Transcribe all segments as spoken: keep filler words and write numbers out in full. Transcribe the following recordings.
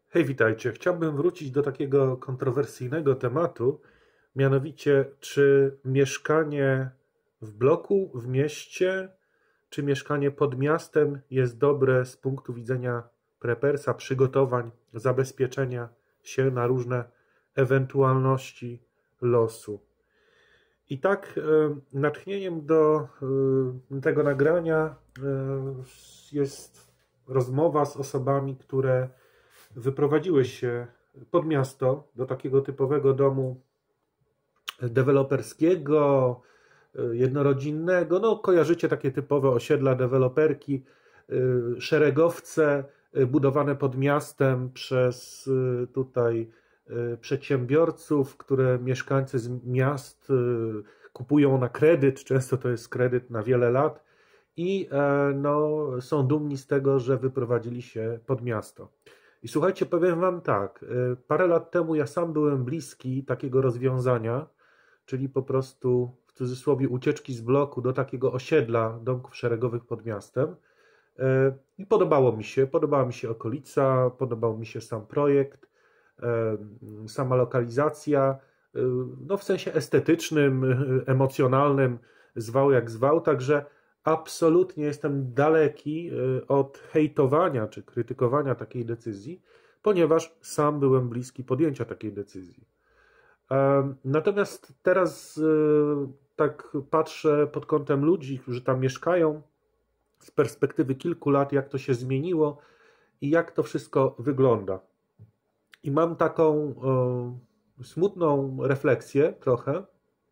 Hej, witajcie. Chciałbym wrócić do takiego kontrowersyjnego tematu, mianowicie czy mieszkanie w bloku, w mieście, czy mieszkanie pod miastem jest dobre z punktu widzenia prepersa, przygotowań, zabezpieczenia się na różne ewentualności losu. I tak e, natchnieniem do e, tego nagrania e, jest rozmowa z osobami, które wyprowadziły się pod miasto do takiego typowego domu deweloperskiego, jednorodzinnego. No, kojarzycie takie typowe osiedla deweloperki, szeregowce budowane pod miastem przez tutaj przedsiębiorców, które mieszkańcy z miast kupują na kredyt. Często to jest kredyt na wiele lat i no, są dumni z tego, że wyprowadzili się pod miasto. I słuchajcie, powiem wam tak, parę lat temu ja sam byłem bliski takiego rozwiązania, czyli po prostu w cudzysłowie ucieczki z bloku do takiego osiedla domków szeregowych pod miastem. I podobało mi się, podobała mi się okolica, podobał mi się sam projekt, sama lokalizacja, no w sensie estetycznym, emocjonalnym, zwał jak zwał, także absolutnie jestem daleki od hejtowania czy krytykowania takiej decyzji, ponieważ sam byłem bliski podjęcia takiej decyzji. Natomiast teraz tak patrzę pod kątem ludzi, którzy tam mieszkają, z perspektywy kilku lat, jak to się zmieniło i jak to wszystko wygląda. I mam taką smutną refleksję trochę,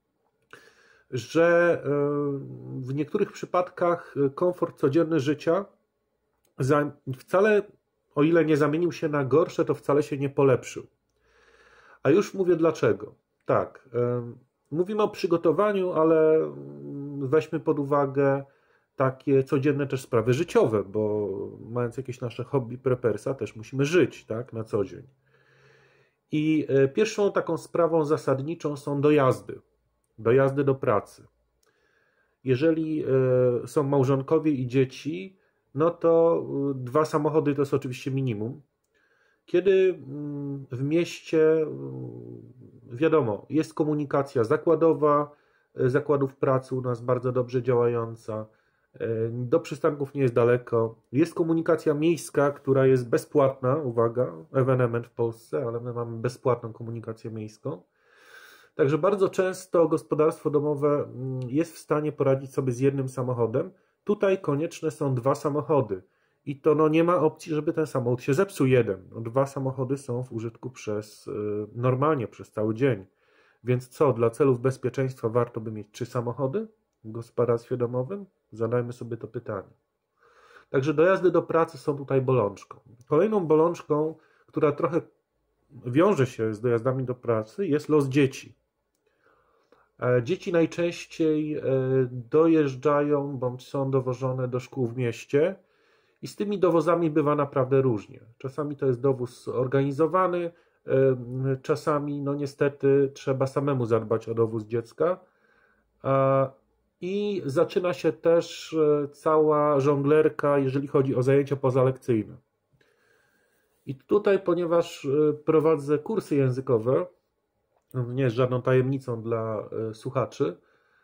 że w niektórych przypadkach komfort codzienny życia wcale, o ile nie zamienił się na gorsze, to wcale się nie polepszył. A już mówię dlaczego. Tak, mówimy o przygotowaniu, ale weźmy pod uwagę takie codzienne też sprawy życiowe, bo mając jakieś nasze hobby prepersa, też musimy żyć, tak, na co dzień. I pierwszą taką sprawą zasadniczą są dojazdy. Dojazdy do pracy. Jeżeli są małżonkowie i dzieci, no to dwa samochody to jest oczywiście minimum. Kiedy w mieście, wiadomo, jest komunikacja zakładowa, zakładów pracy u nas bardzo dobrze działająca, do przystanków nie jest daleko, jest komunikacja miejska, która jest bezpłatna, uwaga, ewenement w Polsce, ale my mamy bezpłatną komunikację miejską. Także bardzo często gospodarstwo domowe jest w stanie poradzić sobie z jednym samochodem. Tutaj konieczne są dwa samochody. I to no, nie ma opcji, żeby ten samochód się zepsuł jeden. No, dwa samochody są w użytku przez normalnie, przez cały dzień. Więc co, dla celów bezpieczeństwa warto by mieć trzy samochody w gospodarstwie domowym? Zadajmy sobie to pytanie. Także dojazdy do pracy są tutaj bolączką. Kolejną bolączką, która trochę wiąże się z dojazdami do pracy, jest los dzieci. Dzieci najczęściej dojeżdżają bądź są dowożone do szkół w mieście i z tymi dowozami bywa naprawdę różnie. Czasami to jest dowóz organizowany, czasami no niestety trzeba samemu zadbać o dowóz dziecka i zaczyna się też cała żonglerka, jeżeli chodzi o zajęcia pozalekcyjne. I tutaj, ponieważ prowadzę kursy językowe, nie jest żadną tajemnicą dla słuchaczy,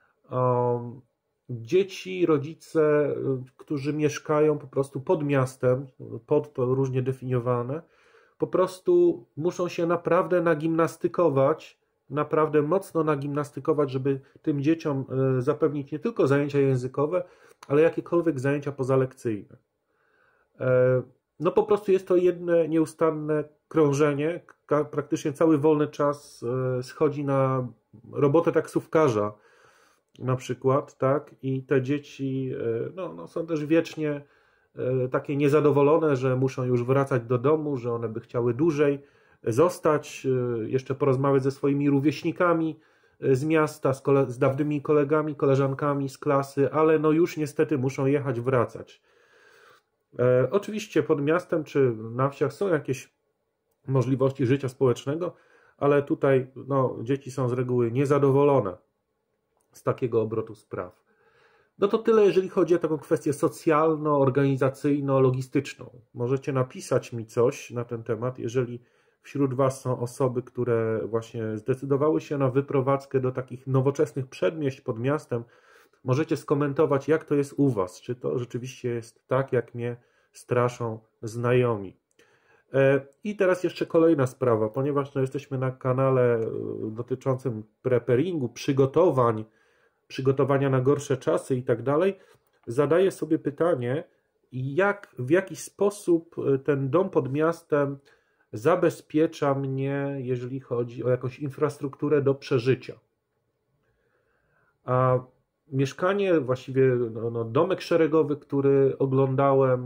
dzieci, rodzice, którzy mieszkają po prostu pod miastem, pod to różnie definiowane, po prostu muszą się naprawdę nagimnastykować, naprawdę mocno nagimnastykować, żeby tym dzieciom zapewnić nie tylko zajęcia językowe, ale jakiekolwiek zajęcia pozalekcyjne. No po prostu jest to jedno nieustanne krążenie, praktycznie cały wolny czas schodzi na robotę taksówkarza na przykład, tak, i te dzieci no, no, są też wiecznie takie niezadowolone, że muszą już wracać do domu, że one by chciały dłużej zostać, jeszcze porozmawiać ze swoimi rówieśnikami z miasta, z, kole z dawnymi kolegami, koleżankami z klasy, ale no już niestety muszą jechać, wracać. E, oczywiście pod miastem czy na wsiach są jakieś możliwości życia społecznego, ale tutaj no, dzieci są z reguły niezadowolone z takiego obrotu spraw. No to tyle, jeżeli chodzi o taką kwestię socjalno-organizacyjno-logistyczną. Możecie napisać mi coś na ten temat, jeżeli wśród Was są osoby, które właśnie zdecydowały się na wyprowadzkę do takich nowoczesnych przedmieść pod miastem. Możecie skomentować, jak to jest u Was, czy to rzeczywiście jest tak, jak mnie straszą znajomi. I teraz jeszcze kolejna sprawa, ponieważ no, jesteśmy na kanale dotyczącym preparingu, przygotowań, przygotowania na gorsze czasy i tak dalej, zadaję sobie pytanie, jak, w jaki sposób ten dom pod miastem zabezpiecza mnie, jeżeli chodzi o jakąś infrastrukturę do przeżycia. A mieszkanie, właściwie no, no, domek szeregowy, który oglądałem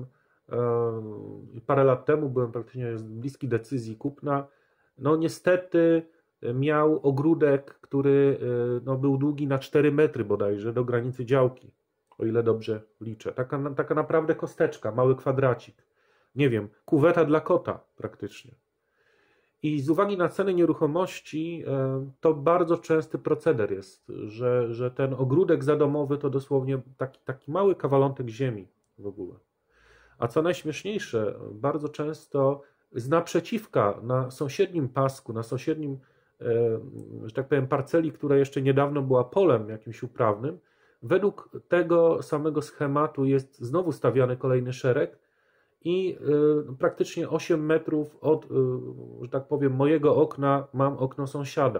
e, parę lat temu, byłem praktycznie bliski decyzji kupna, no niestety miał ogródek, który no, był długi na cztery metry bodajże, do granicy działki, o ile dobrze liczę. Taka, taka naprawdę kosteczka, mały kwadracik. Nie wiem, kuweta dla kota praktycznie. I z uwagi na ceny nieruchomości to bardzo częsty proceder jest, że, że ten ogródek zadomowy to dosłownie taki, taki mały kawalątek ziemi w ogóle. A co najśmieszniejsze, bardzo często z naprzeciwka, na sąsiednim pasku, na sąsiednim, że tak powiem, parceli, która jeszcze niedawno była polem jakimś uprawnym, według tego samego schematu jest znowu stawiany kolejny szereg i praktycznie osiem metrów od, że tak powiem, mojego okna mam okno sąsiada.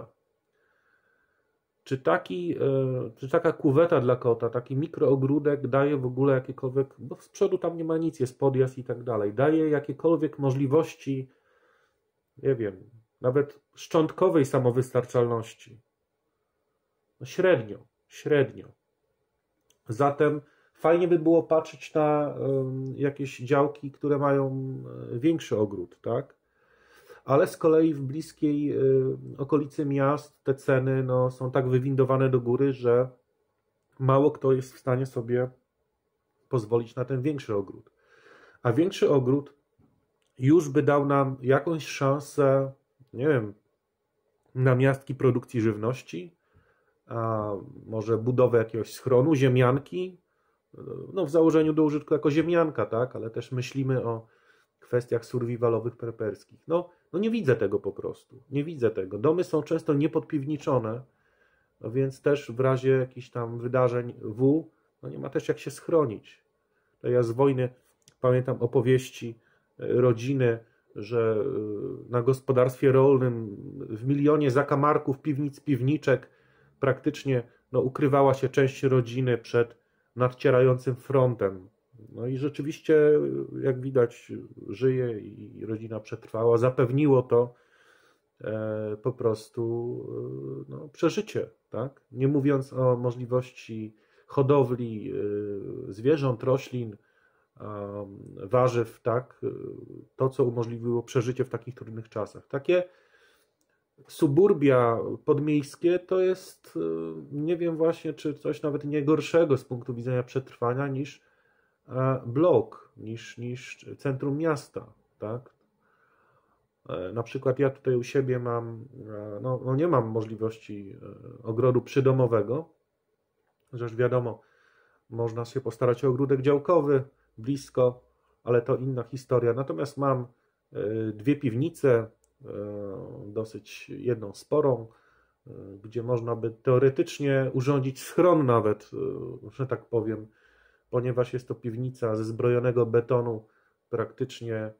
Czy, taki, czy taka kuweta dla kota, taki mikroogródek daje w ogóle jakiekolwiek, bo z przodu tam nie ma nic, jest podjazd i tak dalej, daje jakiekolwiek możliwości, nie wiem, nawet szczątkowej samowystarczalności? No średnio, średnio. Zatem fajnie by było patrzeć na jakieś działki, które mają większy ogród, tak? Ale z kolei w bliskiej okolicy miast te ceny no, są tak wywindowane do góry, że mało kto jest w stanie sobie pozwolić na ten większy ogród. A większy ogród już by dał nam jakąś szansę, nie wiem, namiastki produkcji żywności, a może budowę jakiegoś schronu, ziemianki, no w założeniu do użytku jako ziemianka, tak, ale też myślimy o kwestiach survivalowych, preperskich. No, no nie widzę tego po prostu, nie widzę tego. Domy są często niepodpiwniczone, no więc też w razie jakichś tam wydarzeń W, no nie ma też jak się schronić. To ja z wojny pamiętam opowieści rodziny, że na gospodarstwie rolnym w milionie zakamarków, piwnic, piwniczek praktycznie no, ukrywała się część rodziny przed nadcierającym frontem. No i rzeczywiście, jak widać, żyje i rodzina przetrwała. Zapewniło to e, po prostu e, no, przeżycie, tak? Nie mówiąc o możliwości hodowli e, zwierząt, roślin, e, warzyw, tak? To, co umożliwiło przeżycie w takich trudnych czasach. Takie suburbia podmiejskie to jest, nie wiem właśnie, czy coś nawet nie gorszego z punktu widzenia przetrwania niż blok, niż, niż centrum miasta, tak? Na przykład ja tutaj u siebie mam, no, no nie mam możliwości ogrodu przydomowego, chociaż wiadomo, można się postarać o ogródek działkowy blisko, ale to inna historia. Natomiast mam dwie piwnice, dosyć jedną sporą, gdzie można by teoretycznie urządzić schron nawet, że tak powiem, ponieważ jest to piwnica ze zbrojonego betonu, praktycznie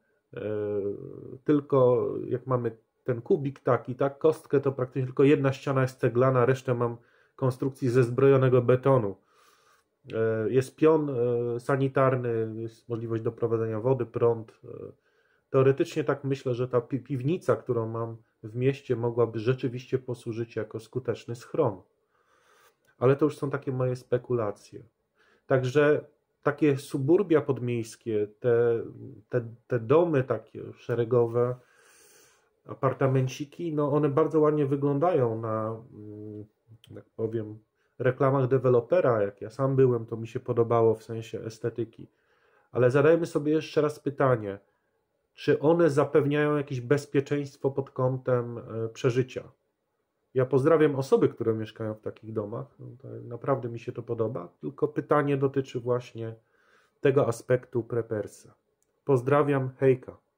tylko jak mamy ten kubik taki, tak, kostkę, to praktycznie tylko jedna ściana jest ceglana, resztę mam konstrukcji ze zbrojonego betonu. Jest pion sanitarny, jest możliwość doprowadzenia wody, prąd. Teoretycznie tak myślę, że ta pi piwnica, którą mam w mieście, mogłaby rzeczywiście posłużyć jako skuteczny schron. Ale to już są takie moje spekulacje. Także takie suburbia podmiejskie, te, te, te domy takie szeregowe, apartamenciki, no one bardzo ładnie wyglądają na, jak powiem, reklamach dewelopera. Jak ja sam byłem, to mi się podobało w sensie estetyki. Ale zadajmy sobie jeszcze raz pytanie, czy one zapewniają jakieś bezpieczeństwo pod kątem przeżycia? Ja pozdrawiam osoby, które mieszkają w takich domach. No, to naprawdę mi się to podoba. Tylko pytanie dotyczy właśnie tego aspektu prepersa. Pozdrawiam, hejka.